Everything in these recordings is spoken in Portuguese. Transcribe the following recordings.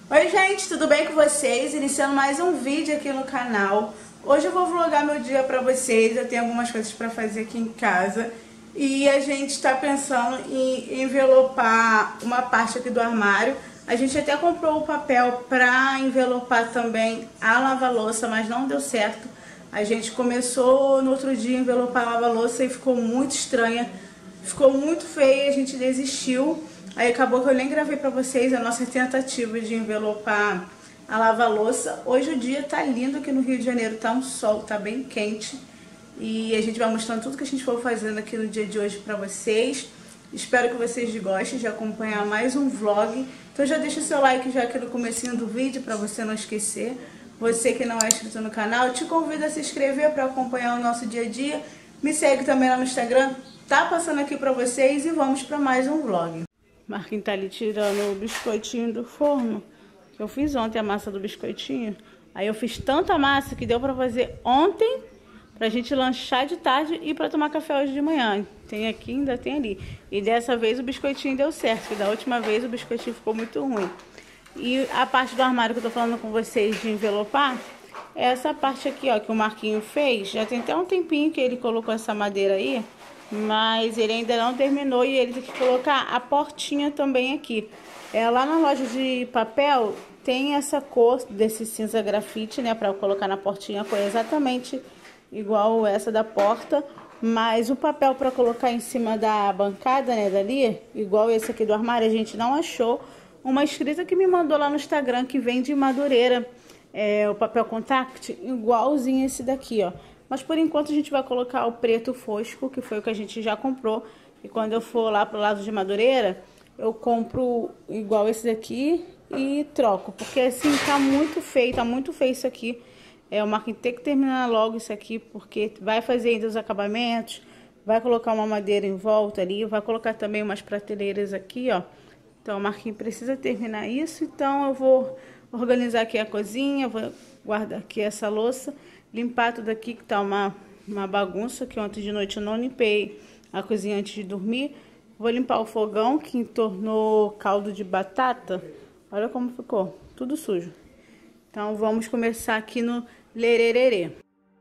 Oi gente, tudo bem com vocês? Iniciando mais um vídeo aqui no canal. Hoje eu vou vlogar meu dia pra vocês, eu tenho algumas coisas pra fazer aqui em casa. E a gente tá pensando em envelopar uma parte aqui do armário. A gente até comprou o papel pra envelopar também a lava-louça, mas não deu certo. A gente começou no outro dia a envelopar a lava-louça e ficou muito estranha. Ficou muito feia, a gente desistiu. Aí acabou que eu nem gravei pra vocês a nossa tentativa de envelopar a lava-louça. Hoje o dia tá lindo aqui no Rio de Janeiro, tá um sol, tá bem quente. E a gente vai mostrando tudo que a gente for fazendo aqui no dia de hoje pra vocês. Espero que vocês gostem de acompanhar mais um vlog. Então já deixa o seu like já aqui no comecinho do vídeo pra você não esquecer. Você que não é inscrito no canal, eu te convido a se inscrever pra acompanhar o nosso dia a dia. Me segue também lá no Instagram, tá passando aqui pra vocês e vamos pra mais um vlog. Marquinhos tá ali tirando o biscoitinho do forno, que eu fiz ontem a massa do biscoitinho. Aí eu fiz tanta massa que deu pra fazer ontem, pra gente lanchar de tarde e pra tomar café hoje de manhã. Tem aqui, ainda tem ali. E dessa vez o biscoitinho deu certo, porque da última vez o biscoitinho ficou muito ruim. E a parte do armário que eu tô falando com vocês de envelopar, é essa parte aqui, ó, que o Marquinho fez. Já tem até um tempinho que ele colocou essa madeira aí, mas ele ainda não terminou e ele tem que colocar a portinha também aqui. Lá na loja de papel tem essa cor desse cinza grafite, né, para colocar na portinha, cor exatamente igual essa da porta, mas o papel para colocar em cima da bancada, né, dali, igual esse aqui do armário, a gente não achou. Uma inscrita que me mandou lá no Instagram que vem de Madureira, o papel contact, igualzinho esse daqui, ó. Mas por enquanto a gente vai colocar o preto fosco, que foi o que a gente já comprou. E quando eu for lá pro lado de Madureira, eu compro igual esse daqui e troco. Porque assim, tá muito feio isso aqui. O Marquinhos tem que terminar logo isso aqui, porque vai fazer ainda os acabamentos. Vai colocar uma madeira em volta ali, vai colocar também umas prateleiras aqui, ó. Então o Marquinhos precisa terminar isso, então eu vou organizar aqui a cozinha, vou guardar aqui essa louça. Limpar tudo aqui que tá uma bagunça, que ontem de noite eu não limpei a cozinha antes de dormir. Vou limpar o fogão que entornou caldo de batata. Olha como ficou, tudo sujo. Então vamos começar aqui no lerererê.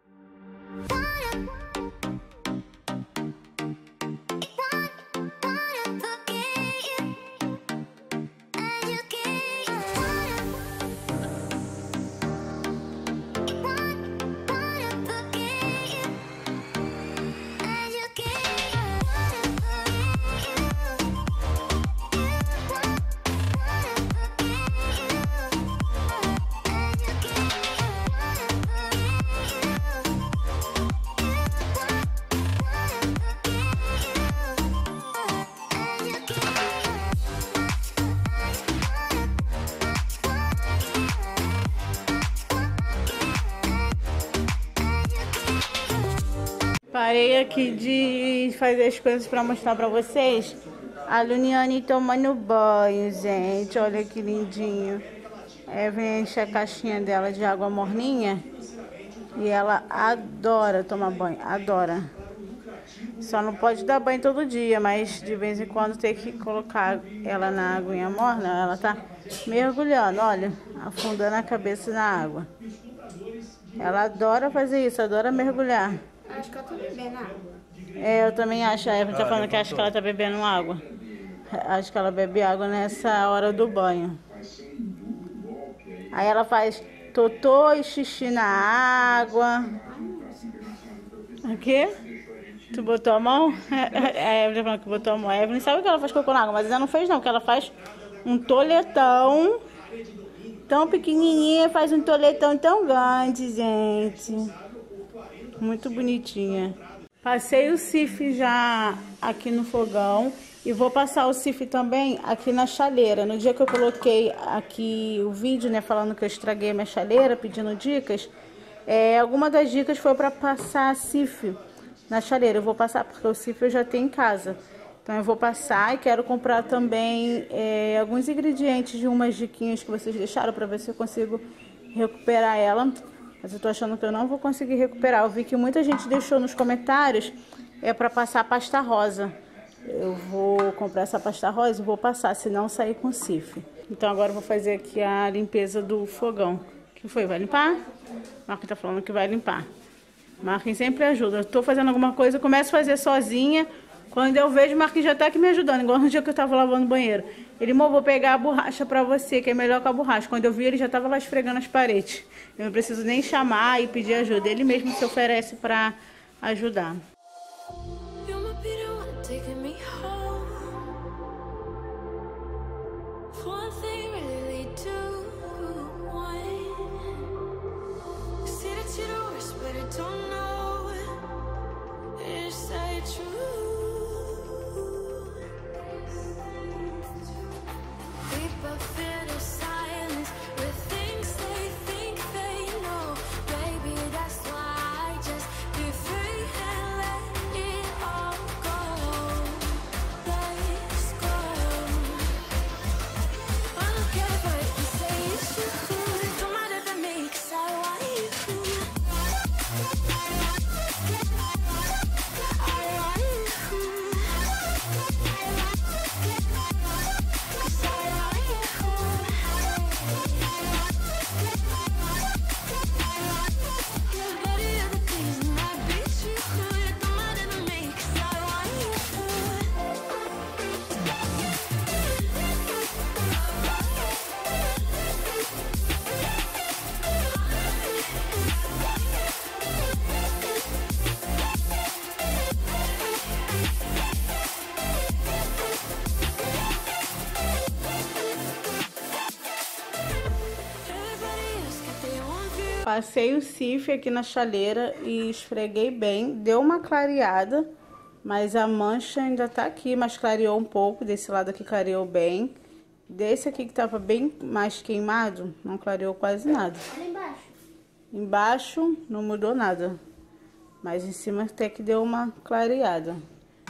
Parei aqui de fazer as coisas pra mostrar pra vocês. A Luniane tomando banho, gente. Olha que lindinho. Vem encher a caixinha dela de água morninha. E ela adora tomar banho, adora. Só não pode dar banho todo dia, mas de vez em quando tem que colocar ela na aguinha morna. Ela tá mergulhando, olha, afundando a cabeça na água. Ela adora fazer isso, adora mergulhar. Acho que eu tô bebendo água. Eu também acho. A Evelyn tá falando que acha que ela tá bebendo água. Acho que ela bebe água nessa hora do banho. Aí ela faz totô e xixi na água. O quê? Tu botou a mão? A Evelyn tá falando que botou a mão. A Evelyn sabe que ela faz cocô na água, mas ela não fez não, porque ela faz um toletão tão pequenininha, faz um toletão tão grande, gente. Muito bonitinha. Passei o Cif já aqui no fogão e vou passar o Cif também aqui na chaleira. No dia que eu coloquei aqui o vídeo, né, falando que eu estraguei a minha chaleira, pedindo dicas, alguma das dicas foi para passar Cif na chaleira. Eu vou passar porque o Cif eu já tenho em casa. Então eu vou passar e quero comprar também alguns ingredientes de umas diquinhas que vocês deixaram para ver se eu consigo recuperar ela. Mas eu tô achando que eu não vou conseguir recuperar. Eu vi que muita gente deixou nos comentários para passar pasta rosa. Eu vou comprar essa pasta rosa e vou passar, senão sair com Cif. Então agora eu vou fazer aqui a limpeza do fogão. Que foi? Vai limpar? Marquinhos tá falando que vai limpar. Marquinhos sempre ajuda. Eu tô fazendo alguma coisa, eu começo a fazer sozinha. Quando eu vejo, o Marquinhos já tá aqui me ajudando. Igual no dia que eu tava lavando o banheiro. Ele, amor, vou pegar a borracha pra você, que é melhor que a borracha. Quando eu vi, ele já tava lá esfregando as paredes. Eu não preciso nem chamar e pedir ajuda. Ele mesmo se oferece pra ajudar. Passei o Cif aqui na chaleira e esfreguei bem. Deu uma clareada, mas a mancha ainda tá aqui, mas clareou um pouco. Desse lado aqui clareou bem. Desse aqui que tava bem mais queimado, não clareou quase nada. Olha embaixo. Embaixo não mudou nada, mas em cima até que deu uma clareada.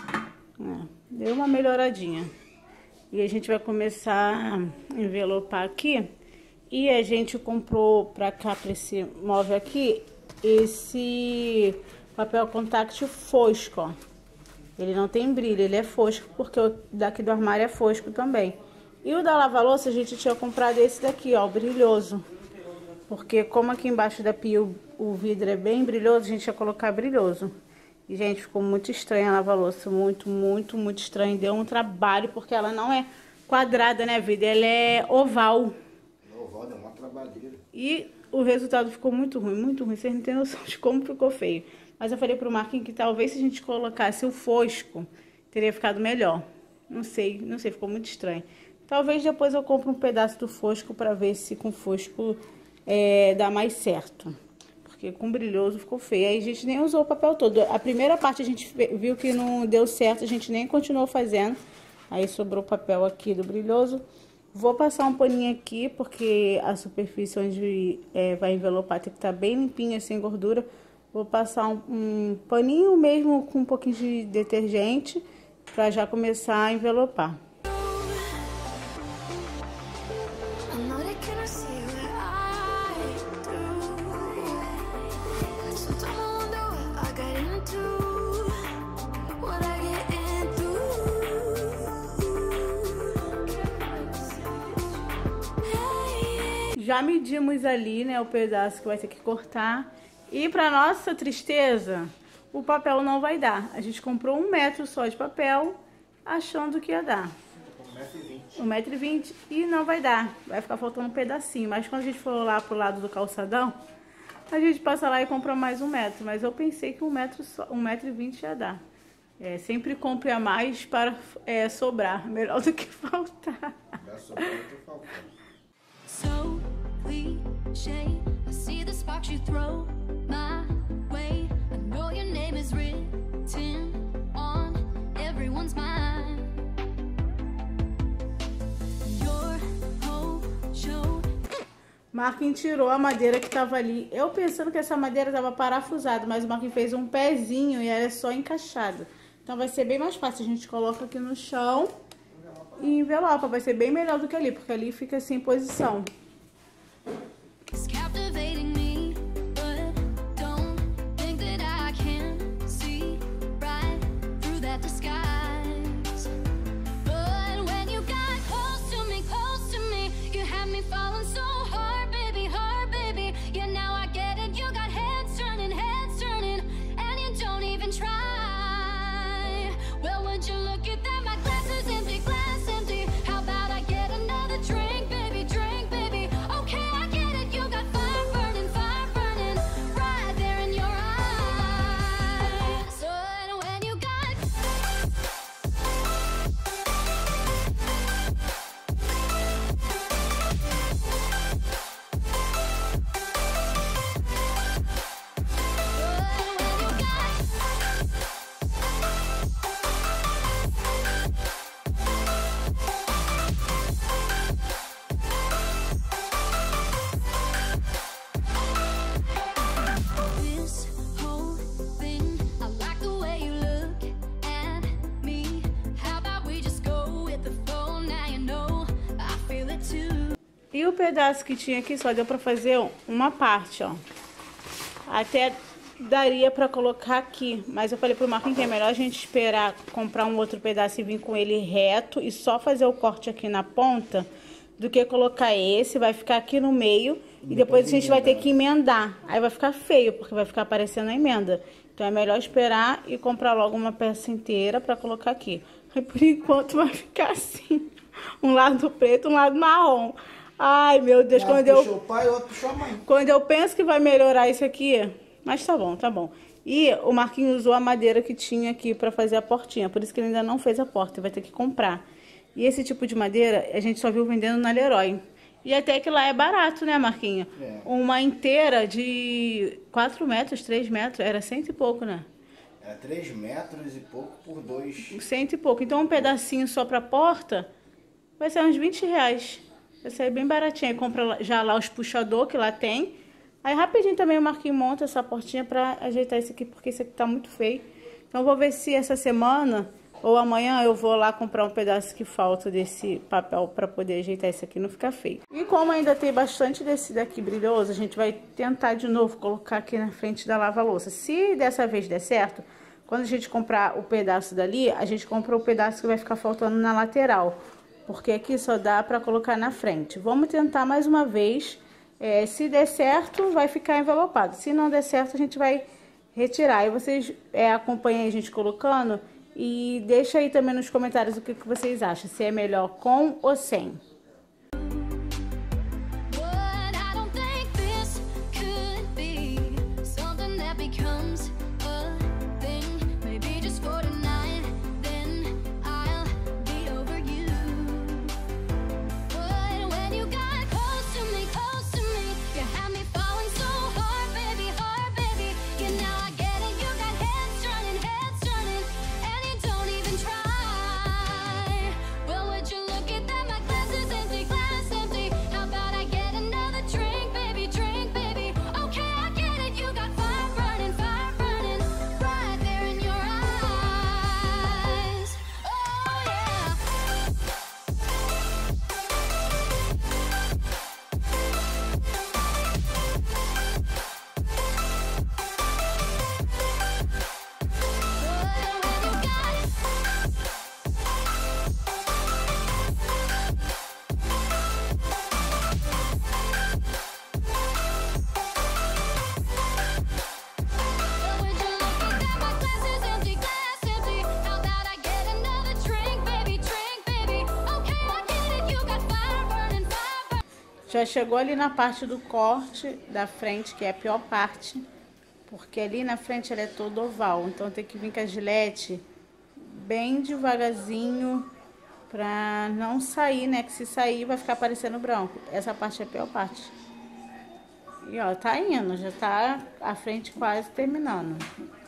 Deu uma melhoradinha. E a gente vai começar a envelopar aqui. E a gente comprou pra cá, pra esse móvel aqui, esse papel contact fosco, ó. Ele não tem brilho, ele é fosco, porque o daqui do armário é fosco também. E o da lava-louça a gente tinha comprado esse daqui, ó, o brilhoso. Porque como aqui embaixo da pia o vidro é bem brilhoso, a gente ia colocar brilhoso. E, gente, ficou muito estranha a lava-louça, muito estranho. Deu um trabalho, porque ela não é quadrada, né, vida? Ela é oval. Deu uma trabalheira. E o resultado ficou muito ruim. Vocês não têm noção de como ficou feio. Mas eu falei pro Marquinhos que talvez se a gente colocasse o fosco, teria ficado melhor. Não sei, ficou muito estranho. Talvez depois eu compre um pedaço do fosco pra ver se com fosco dá mais certo. Porque com brilhoso ficou feio. Aí a gente nem usou o papel todo. A primeira parte a gente viu que não deu certo, a gente nem continuou fazendo. Aí sobrou o papel aqui do brilhoso. Vou passar um paninho aqui, porque a superfície onde vai envelopar tem que estar bem limpinha, sem gordura. Vou passar um paninho mesmo com um pouquinho de detergente, para já começar a envelopar. Já medimos ali, né, o pedaço que vai ter que cortar. E para nossa tristeza, o papel não vai dar. A gente comprou 1 metro só de papel, achando que ia dar. 1,20 m e não vai dar. Vai ficar faltando um pedacinho. Mas quando a gente for lá pro lado do calçadão, a gente passa lá e compra mais 1 metro. Mas eu pensei que 1,20 m já dá. Sempre compre a mais para sobrar. Melhor do que faltar. Vai sobrar do que faltar. So cliche, I see the sparks you throw my way. I know your name is written on everyone's mind. Your whole show. Marquinhos tirou a madeira que tava ali. Eu pensando que essa madeira tava parafusada, mas o Marquinhos fez um pezinho e ela é só encaixada. Então vai ser bem mais fácil. A gente coloca aqui no chão e envelopa. Vai ser bem melhor do que ali, porque ali fica sem posição. o pedaço que tinha aqui só deu pra fazer uma parte, ó. Até daria pra colocar aqui, mas eu falei pro Marquinhos que é melhor a gente esperar comprar um outro pedaço e vir com ele reto e só fazer o corte aqui na ponta, do que colocar esse, vai ficar aqui no meio e depois a gente vai ter que emendar. Aí vai ficar feio, porque vai ficar aparecendo a emenda. Então é melhor esperar e comprar logo uma peça inteira pra colocar aqui. Aí por enquanto vai ficar assim, um lado preto, um lado marrom. Ai, meu Deus, Um quando puxou o pai, o outro puxou a mãe. quando eu penso que vai melhorar isso aqui, mas tá bom, tá bom. E o Marquinhos usou a madeira que tinha aqui pra fazer a portinha, por isso que ele ainda não fez a porta, vai ter que comprar. E esse tipo de madeira a gente só viu vendendo na Leroy. E até que lá é barato, né, Marquinhos? É. Uma inteira de 4 metros, 3 metros, era 100 e pouco, né? É 3 metros e pouco por 2. 100 e pouco. Então um pedacinho só pra porta vai ser uns 20 reais. Vai sair bem baratinho. Aí compra já lá os puxador que lá tem. Aí rapidinho também o Marquinhos monta essa portinha pra ajeitar isso aqui, porque isso aqui tá muito feio. Então eu vou ver se essa semana ou amanhã eu vou lá comprar um pedaço que falta desse papel pra poder ajeitar isso aqui, não ficar feio. E como ainda tem bastante desse daqui brilhoso, a gente vai tentar de novo colocar aqui na frente da lava-louça. Se dessa vez der certo, quando a gente comprar o pedaço dali, a gente compra o pedaço que vai ficar faltando na lateral. Porque aqui só dá pra colocar na frente. Vamos tentar mais uma vez. Se der certo, vai ficar envelopado. Se não der certo, a gente vai retirar. E vocês acompanhem a gente colocando e deixa aí também nos comentários o que vocês acham. Se é melhor com ou sem. Já chegou ali na parte do corte da frente, que é a pior parte, porque ali na frente ela é toda oval, então tem que vir com a gilete bem devagarzinho pra não sair, né? Que se sair vai ficar parecendo branco. Essa parte é a pior parte. E ó, tá indo, já tá a frente quase terminando.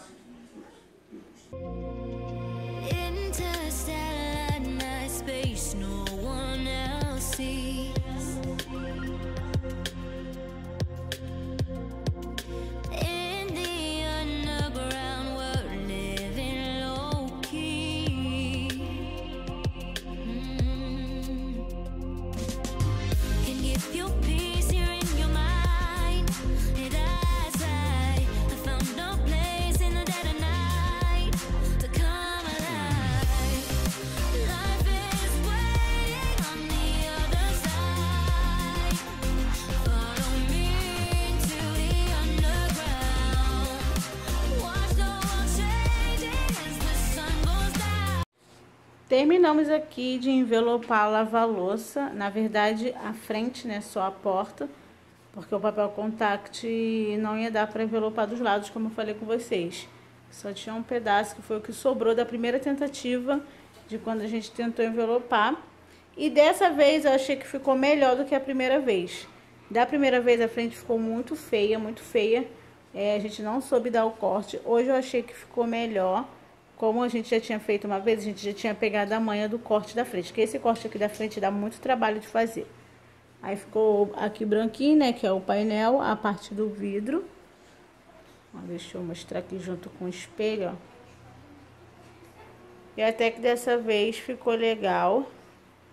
Terminamos aqui de envelopar a lava-louça, na verdade a frente, né, só a porta, porque o papel contact não ia dar para envelopar dos lados, como eu falei com vocês. Só tinha um pedaço que foi o que sobrou da primeira tentativa de quando a gente tentou envelopar. E dessa vez eu achei que ficou melhor do que a primeira vez. Da primeira vez a frente ficou muito feia, muito feia. A gente não soube dar o corte. Hoje eu achei que ficou melhor. Como a gente já tinha feito uma vez, a gente já tinha pegado a manha do corte da frente. Porque esse corte aqui da frente dá muito trabalho de fazer. Aí ficou aqui branquinho, né, que é o painel, a parte do vidro. Ó, deixa eu mostrar aqui junto com o espelho, ó. E até que dessa vez ficou legal.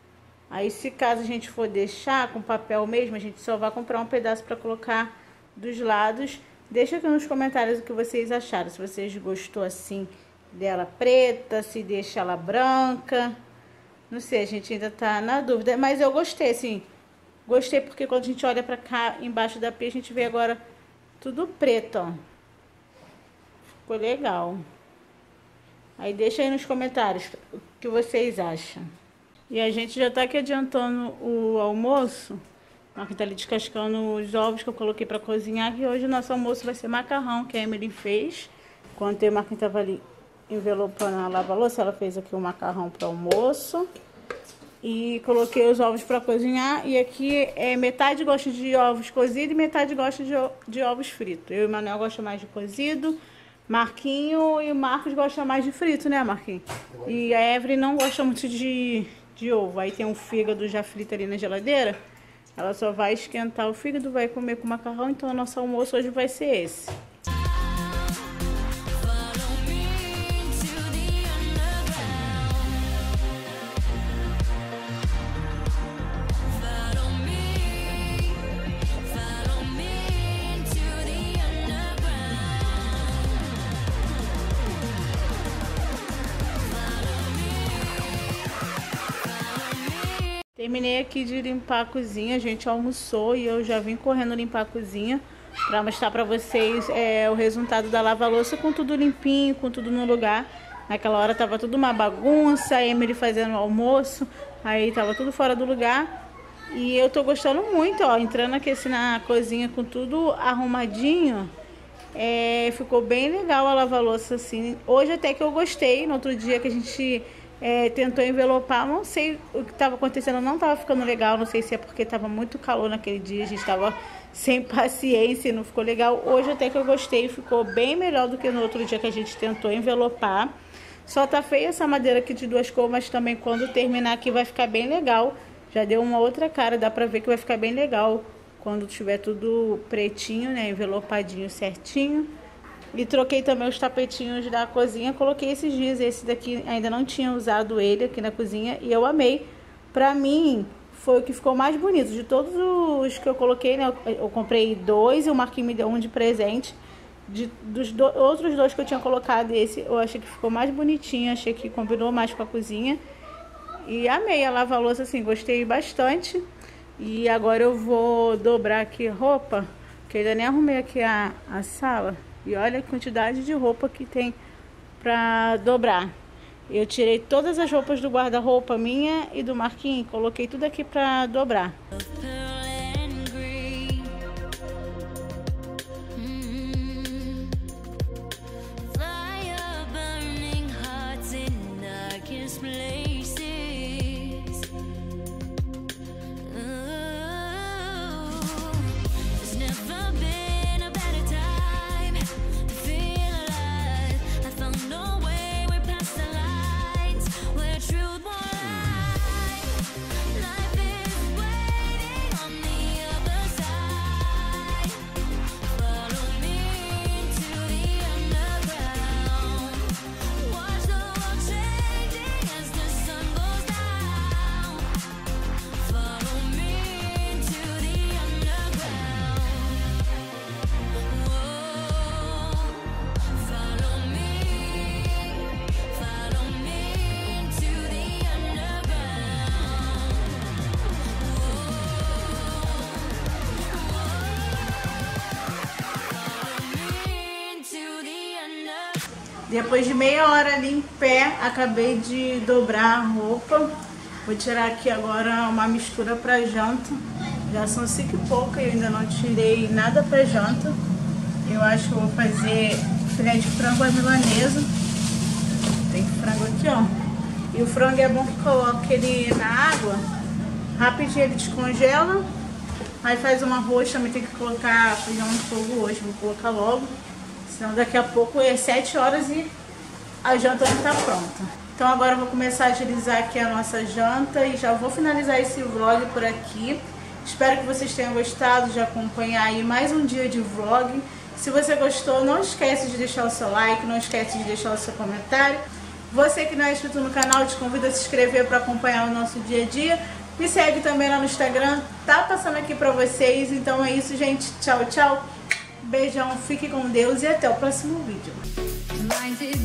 Aí se caso a gente for deixar com papel mesmo, a gente só vai comprar um pedaço para colocar dos lados. Deixa aqui nos comentários o que vocês acharam, se vocês gostou assim dela preta, se deixa ela branca. Não sei, a gente ainda tá na dúvida, mas eu gostei, assim. Gostei porque quando a gente olha pra cá, embaixo da pia, a gente vê agora tudo preto, ó. Ficou legal. Aí deixa aí nos comentários o que vocês acham. E a gente já tá aqui adiantando o almoço. O Marquinhos tá ali descascando os ovos que eu coloquei pra cozinhar. E hoje o nosso almoço vai ser macarrão, que a Emily fez. Enquanto o Marquinhos tava ali envelopando a lava-louça, ela fez aqui o macarrão para almoço. E coloquei os ovos para cozinhar. E aqui metade gosta de ovos cozidos e metade gosta de ovos fritos. Eu e o Manuel gostam mais de cozido. Marquinho e o Marcos gostam mais de frito, né, Marquinhos? E a Evelyn não gosta muito de ovo. Aí tem um fígado já frito ali na geladeira. Ela só vai esquentar o fígado, vai comer com macarrão. Então o nosso almoço hoje vai ser esse. Terminei aqui de limpar a cozinha, a gente almoçou e eu já vim correndo limpar a cozinha para mostrar para vocês o resultado da lava-louça com tudo limpinho, com tudo no lugar. Naquela hora tava tudo uma bagunça, a Emily fazendo o almoço, aí tava tudo fora do lugar. E eu tô gostando muito, ó, entrando aqui assim na cozinha com tudo arrumadinho. Ficou bem legal a lava-louça assim. Hoje até que eu gostei, no outro dia que a gente... tentou envelopar, não sei o que estava acontecendo, não estava ficando legal, não sei se é porque estava muito calor naquele dia, a gente estava sem paciência e não ficou legal. Hoje até que eu gostei, ficou bem melhor do que no outro dia que a gente tentou envelopar. Só tá feia essa madeira aqui de 2 cores, mas também quando terminar aqui vai ficar bem legal. Já deu uma outra cara, dá pra ver que vai ficar bem legal quando tiver tudo pretinho, né, envelopadinho certinho. E troquei também os tapetinhos da cozinha, coloquei esses dias, esse daqui ainda não tinha usado ele aqui na cozinha e eu amei. Pra mim, foi o que ficou mais bonito. De todos os que eu coloquei, né, eu comprei 2 e o Marquinhos me deu um de presente. Outros 2 que eu tinha colocado, esse eu achei que ficou mais bonitinho, achei que combinou mais com a cozinha. E amei a lava-louça, assim, gostei bastante. E agora eu vou dobrar aqui roupa, que eu ainda nem arrumei aqui a sala. E olha a quantidade de roupa que tem pra dobrar. Eu tirei todas as roupas do guarda-roupa minha e do Marquinhos. Coloquei tudo aqui pra dobrar. Depois de meia hora ali em pé, acabei de dobrar a roupa. Vou tirar aqui agora uma mistura pra janta. Já são 5 e pouco e eu ainda não tirei nada pra janta. Eu acho que eu vou fazer filé de frango à milanesa. Tem frango aqui, ó. E o frango é bom que coloca ele na água. Rapidinho ele descongela. Aí faz um arroz, também tem que colocar feijão no fogo hoje. Vou colocar logo. Senão daqui a pouco é 7 horas e a janta não tá pronta. Então agora eu vou começar a agilizar aqui a nossa janta e já vou finalizar esse vlog por aqui. Espero que vocês tenham gostado de acompanhar aí mais um dia de vlog. Se você gostou, não esquece de deixar o seu like, não esquece de deixar o seu comentário. Você que não é inscrito no canal, te convido a se inscrever para acompanhar o nosso dia a dia. Me segue também lá no Instagram, tá passando aqui pra vocês. Então é isso, gente. Tchau, tchau. Beijão, fique com Deus e até o próximo vídeo.